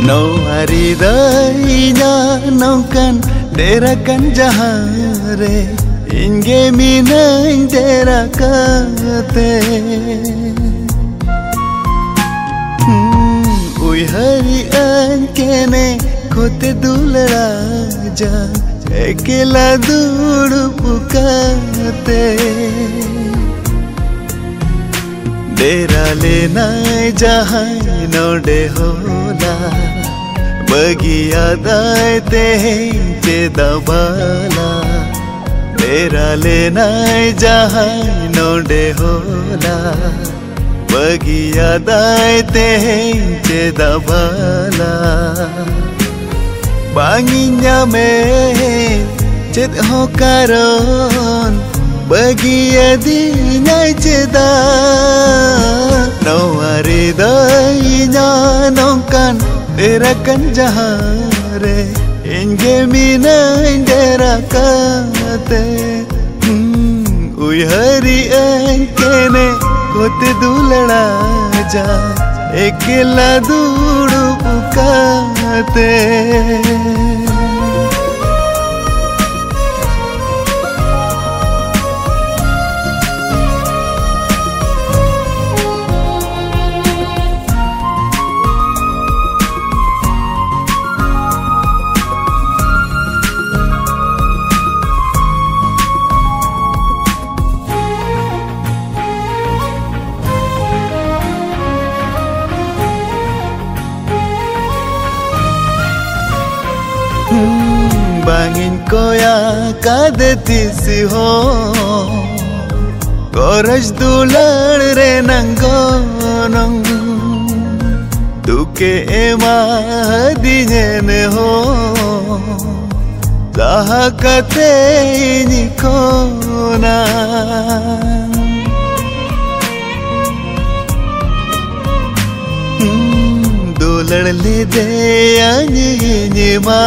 Nowari dainya nongkan derakan jahare inge minai derakate Ui hari an kene kote dulra ja ekela dudu pukate Dera lena jahai node hola Bagia dae te dabala Dera lena jahai node hola Bagia dae te dabala Banginya me chet hokaron Bagia di nyai ceda Nawari dainya nongkan derakan jahare inge minai derakate Ui hari an kene kote dulada ja ekela dudu pukate Bangin koya kadeti si ho Goraj dular re nangonong Tuke ema dinene ho Zaha kate ini kona Dular le de anyi ma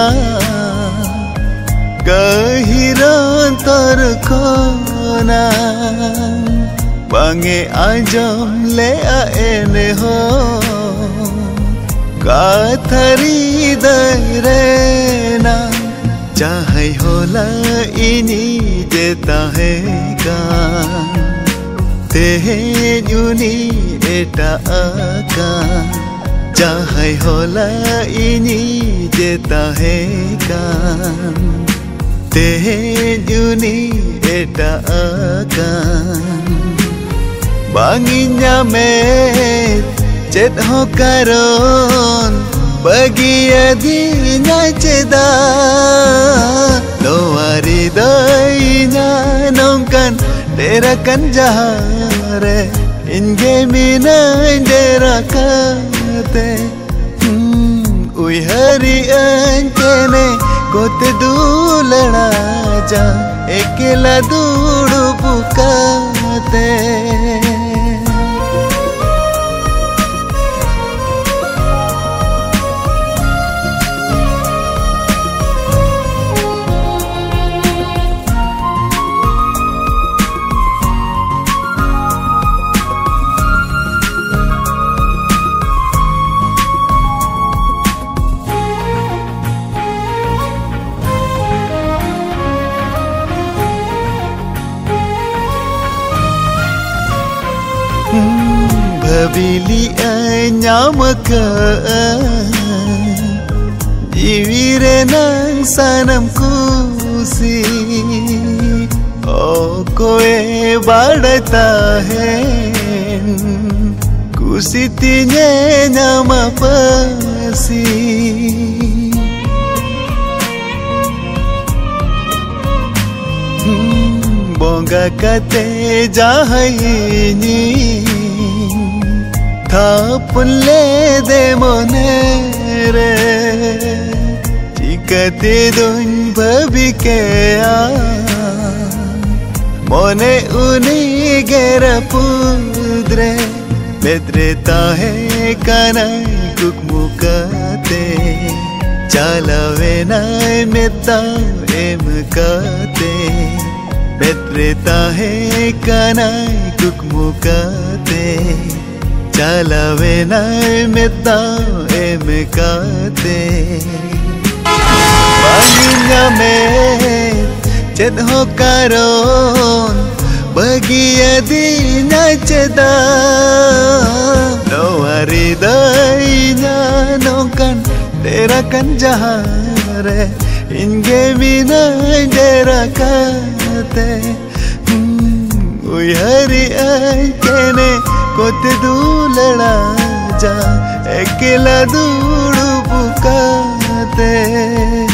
Gahiran terkona Bange ajam le aene ho Kathari dairena Jahai hola ini jeta hai kan Tehe yuni eta akan Jahai hola ini jeta hai kan Tehe juni eta akan Banginya met chet hokaron Bagia di nyai ceda Nowari dainya nongkan derakan jahare inge minai derakate Ui hari an kene kote dulada ja ekela dudu pukate Bhabili nyamaka Jiwire nang sanam kusi O koe badata hai Kusi tinye nyama pasi Bonga kate jahai ni Thapun le de monere Chikate dun bhabike Mone uni gera pudre Bedreta hai kanai kukmukate Chalave nai metta emkate Bedreta hai kanai kukmukate Chalawe nai metao eme kate Baginya me chet ho karon Bagia di nya cheda No haridainya no kan tera kan jahare Inge mina dera kate Ui hari ai kene kote dulada ja ekela dulu bukate